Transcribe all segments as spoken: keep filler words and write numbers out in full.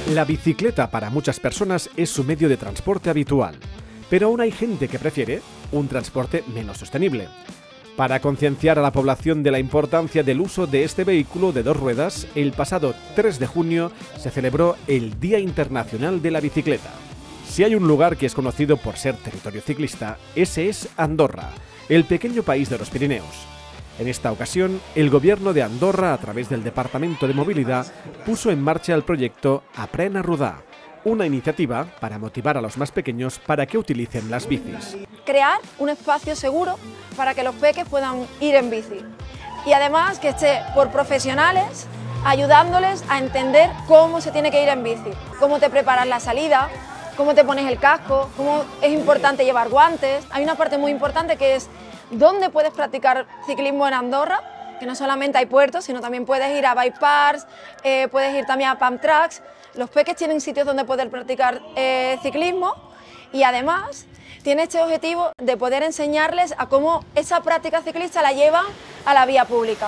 La bicicleta para muchas personas es su medio de transporte habitual, pero aún hay gente que prefiere un transporte menos sostenible. Para concienciar a la población de la importancia del uso de este vehículo de dos ruedas, el pasado tres de junio se celebró el Día Internacional de la Bicicleta. Si hay un lugar que es conocido por ser territorio ciclista, ese es Andorra, el pequeño país de los Pirineos. En esta ocasión, el gobierno de Andorra, a través del Departamento de Movilidad, puso en marcha el proyecto Aprèn a rodar, una iniciativa para motivar a los más pequeños para que utilicen las bicis. Crear un espacio seguro para que los peques puedan ir en bici y además que esté por profesionales ayudándoles a entender cómo se tiene que ir en bici, cómo te preparas la salida, cómo te pones el casco, cómo es importante llevar guantes. Hay una parte muy importante que es dónde puedes practicar ciclismo en Andorra, que no solamente hay puertos, sino también puedes ir a bike parks, eh, puedes ir también a pump tracks. Los peques tienen sitios donde poder practicar eh, ciclismo y además tiene este objetivo de poder enseñarles a cómo esa práctica ciclista la llevan a la vía pública.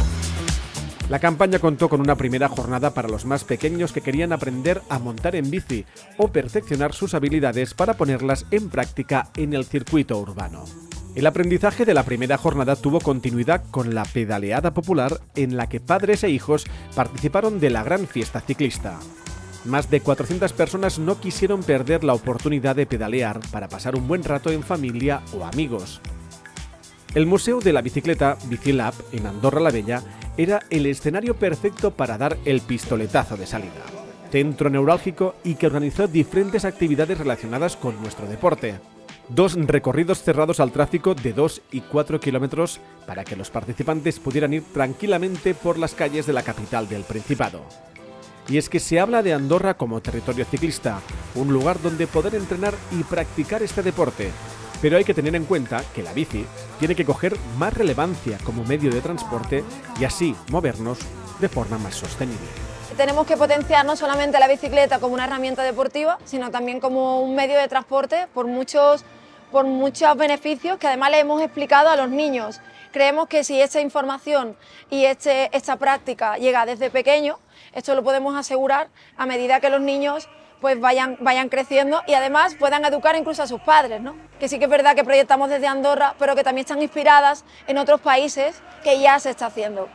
La campaña contó con una primera jornada para los más pequeños que querían aprender a montar en bici o perfeccionar sus habilidades para ponerlas en práctica en el circuito urbano. El aprendizaje de la primera jornada tuvo continuidad con la pedaleada popular en la que padres e hijos participaron de la gran fiesta ciclista. Más de cuatrocientas personas no quisieron perder la oportunidad de pedalear para pasar un buen rato en familia o amigos. El Museo de la Bicicleta, Bicilab, en Andorra la Vella, era el escenario perfecto para dar el pistoletazo de salida. Centro neurálgico y que organizó diferentes actividades relacionadas con nuestro deporte. Dos recorridos cerrados al tráfico de dos y cuatro kilómetros para que los participantes pudieran ir tranquilamente por las calles de la capital del Principado. Y es que se habla de Andorra como territorio ciclista, un lugar donde poder entrenar y practicar este deporte. Pero hay que tener en cuenta que la bici tiene que coger más relevancia como medio de transporte y así movernos de forma más sostenible. Tenemos que potenciar no solamente la bicicleta como una herramienta deportiva, sino también como un medio de transporte por muchos, por muchos beneficios que además le hemos explicado a los niños. Creemos que si esta información y este, esta práctica llega desde pequeño, esto lo podemos asegurar a medida que los niños pues vayan, vayan creciendo y además puedan educar incluso a sus padres, ¿no? Que sí que es verdad que proyectamos desde Andorra, pero que también están inspiradas en otros países que ya se está haciendo.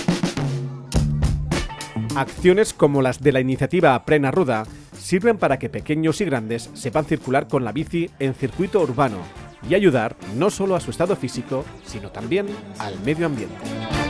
Acciones como las de la iniciativa Aprèn a rodar sirven para que pequeños y grandes sepan circular con la bici en circuito urbano y ayudar no solo a su estado físico, sino también al medio ambiente.